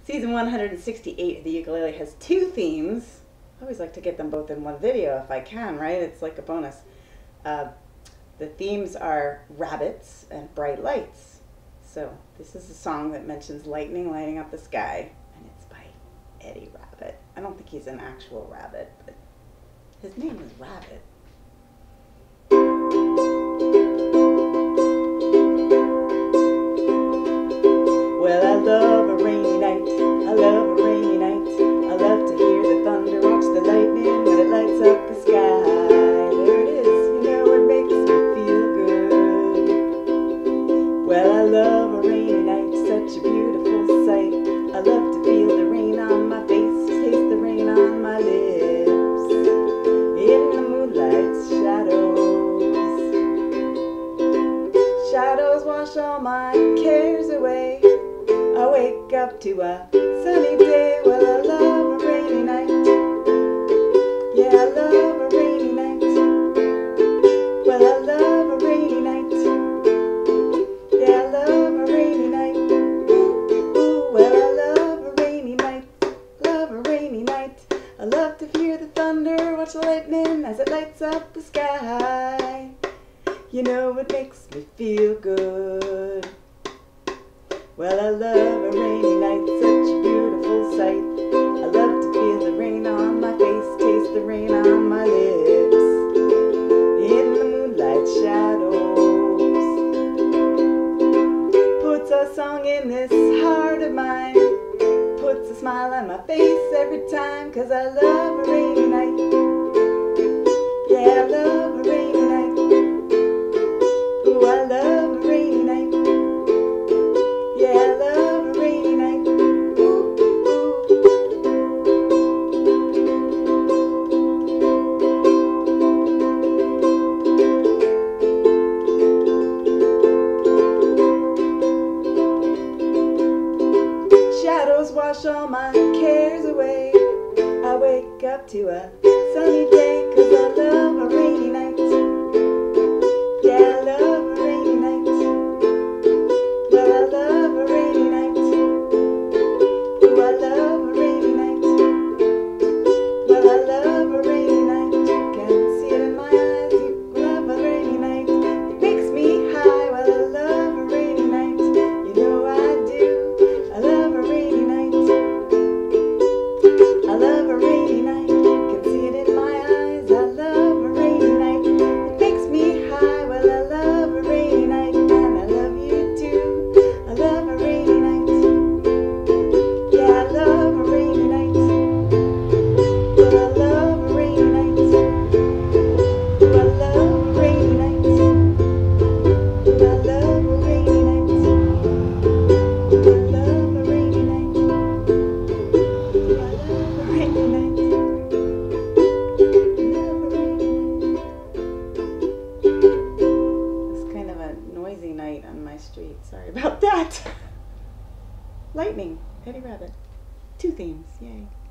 Season 168 of the ukulele has two themes. I always like to get them both in one video if I can, right? It's like a bonus. The themes are rabbits and bright lights. So this is a song that mentions lightning lighting up the sky, and it's by Eddie Rabbitt. I don't think he's an actual rabbit, but his name is Rabbit. Well, I love a rainy night, I love a rainy night. I love to hear the thunder, watch the lightning when it lights up the sky. There it is, you know it makes me feel good. Well, I love a rainy night, such a beautiful sight. I love to feel the rain on my face, taste the rain on my lips. In the moonlight's shadows wash all my cares away. I wake up to a sunny day. Well, I love a rainy night. Yeah, I love a rainy night. Well, I love a rainy night. Yeah, I love a rainy night. Ooh, ooh, well, I love a rainy night. Love a rainy night. I love to hear the thunder, watch the lightning as it lights up the sky. You know it makes me feel good. Well, I love a rainy night, such a beautiful sight. I love to feel the rain on my face, taste the rain on my lips. In the moonlight shadows, puts a song in this heart of mine, puts a smile on my face every time, 'cause I love a rainy night. Yeah, I love a rainy night. Ooh, I love a rainy night. Yeah, I love a rainy night. Ooh, ooh. Shadows wash all my cares away. I wake up to a sunny day, 'cause I love a rainy night. Yeah, I love a rainy night. Well, I love a rainy night. Ooh, I love a rainy night. Well, I love a rainy night. You can see it in my eyes. You love a rainy night. It makes me high. Well, I love a rainy night. You know I do. I love a rainy night. I love a rainy night. You can see it in my eyes. I love a rainy night. It makes me high. Well, I love a rainy night. And I love you too. I love a rainy night. Yeah, I love a rainy night. Well, I love a rainy night. Ooh, I love a rainy night. Ooh, I love a rainy night. Ooh, I love a rainy night. Ooh, I love a rainy night. Love a rainy night. It's kind of a noisy night on my street. Sorry about that. Lightning, Eddie Rabbitt. Two themes, yay.